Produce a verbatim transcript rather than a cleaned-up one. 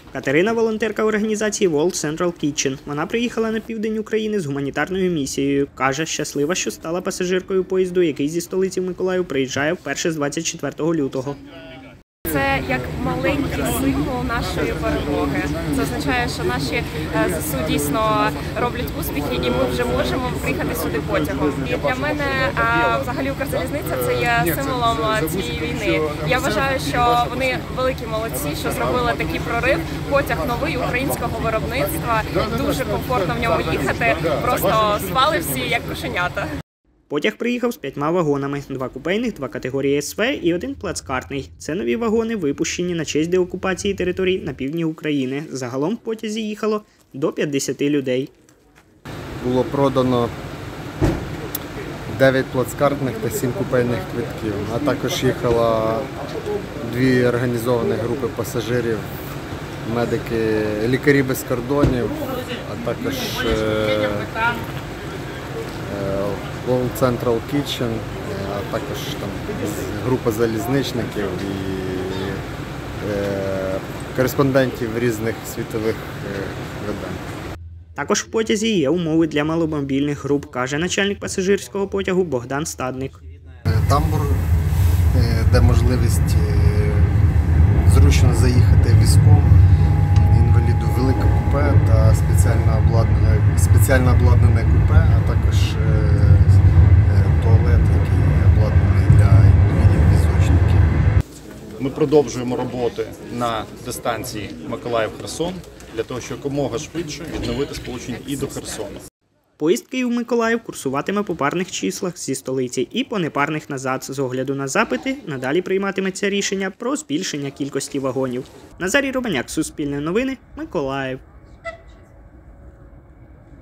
Катерина – волонтерка організації World Central Kitchen. Вона приїхала на південь України з гуманітарною місією. Каже, щаслива, що стала пасажиркою поїзду, який зі столиці в Миколаїв приїжджає вперше з двадцять четвертого лютого. Це як маленький символ нашої перемоги. Це означає, що наші ЗСУ дійсно роблять успіхи, і ми вже можемо приїхати сюди потягом. І для мене взагалі Укрзалізниця – це є символом цієї війни. Я вважаю, що вони великі молодці, що зробили такий прорив. Потяг новий українського виробництва. Дуже комфортно в ньому їхати. Просто спали всі як кошенята. Потяг приїхав з п'ятьма вагонами – два купейних, два категорії ес ве і один плацкартний. Це нові вагони, випущені на честь деокупації територій на півдні України. Загалом в потязі їхало до п'ятдесяти людей. Було продано дев'ять плацкартних та сім купейних квитків, а також їхало дві організовані групи пасажирів, медики, лікарі без кордонів, а також е World Central Kitchen, а також там група залізничників і е, кореспондентів різних світових е, видань. Також в потязі є умови для маломобільних груп, каже начальник пасажирського потягу Богдан Стадник. Тамбур, де можливість зручно заїхати візком, інваліду велике купе та спеціально обладнане, спеціально обладнане купе, а також туалет, який обладнаний для інвалідів-візочників. Ми продовжуємо роботи на дистанції Миколаїв-Херсон для того, щоб якомога швидше відновити сполучення і до Херсону. Поїзд Київ-Миколаїв курсуватиме по парних числах зі столиці і по непарних назад. З огляду на запити надалі прийматиметься рішення про збільшення кількості вагонів. Назарій Романяк, Суспільне новини, Миколаїв.